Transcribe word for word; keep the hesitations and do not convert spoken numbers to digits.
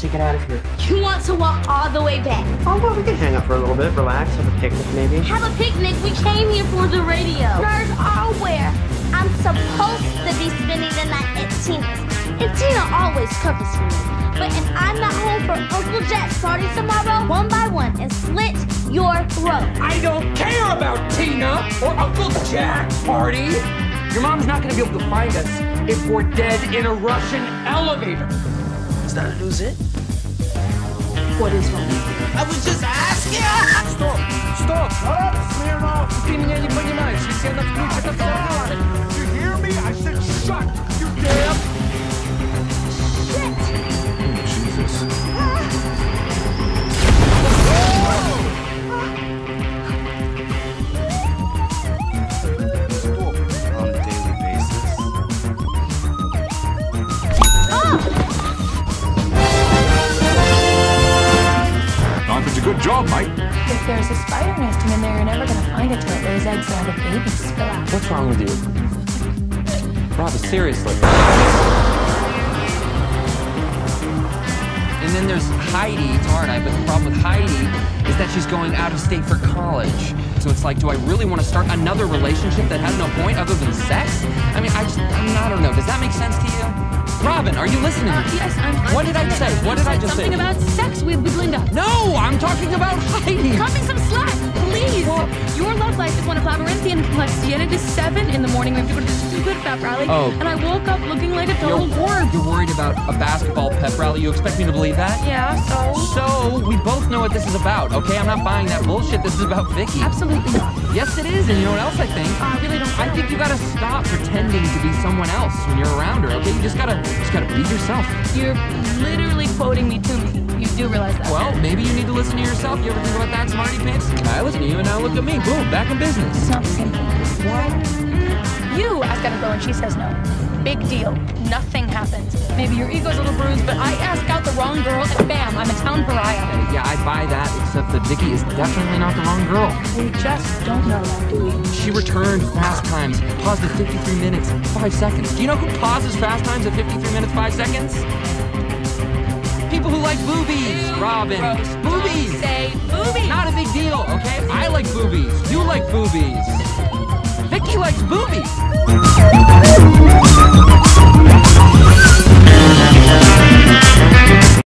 to get out of here. You want to walk all the way back? Oh, well, we can hang out for a little bit, relax, have a picnic maybe. Have a picnic? We came here for the radio. Nerds are where I'm supposed to be spending the night at Tina's. And Tina always covers for me. But if I'm not home for Uncle Jack's party tomorrow, one by one, and slit your throat. I don't care about Tina or Uncle Jack's party. Your mom's not gonna be able to find us if we're dead in a Russian elevator. Is that a new zit? What is wrong? I was just asking! Стоп! Стоп! Смирнов! Ты меня не понимаешь, если она включит автомат. You hear me? I said shut, you damn! Shit! Jesus. On a daily basis. It's a good job, Mike. If there's a spider nesting in there, you're never gonna find it till it lays eggs and all the babies spill out. What's wrong with you? Robin, seriously. And then there's Heidi tomorrow night, but the problem with Heidi is that she's going out of state for college. So it's like, do I really want to start another relationship that has no point other than sex? I mean, I just, I don't know. Does that make sense to you? Robin, are you listening? Uh, yes, I'm. What did I say? What did I just say? Something about sex with, with Linda. No, I'm talking about Heidi. Cut me some slack, please. Well, Your love life is one of labyrinthian complexity, and it is seven in the morning. We have to go to the stupid pep rally. Oh. And I woke up looking like a total You're, corpse. you're worried about a basketball pep rally. You expect me to believe that? Yeah, so. So, we both know what this is about, okay? I'm not buying that bullshit. This is about Vicky. Absolutely not. Yes, it is, and you know what else I think? I really don't. I think you gotta stop pretending to be someone else when you're around her, okay? You just gotta, just gotta be yourself. You're literally quoting me to me. You do realize that. Well, maybe you need to listen to yourself. You ever think about that, smarty pants? I listen to you, and now look at me. Boom, back in business. It's not the same thing. What? You ask out a girl and she says no. Big deal. Nothing happens. Maybe your ego's a little bruised, but I ask out the wrong girl and bam, I'm a town pariah. Uh, yeah, I buy that, except that Vicky is definitely not the wrong girl. We just don't know that, do we? She returned Fast Times, paused at fifty-three minutes, five seconds. Do you know who pauses Fast Times at fifty-three minutes, five seconds? People who like boobies, Robin. Gross. Boobies! Don't say boobies! Not a big deal, okay? I like boobies. You like boobies. Vicky likes boobies. Thank you.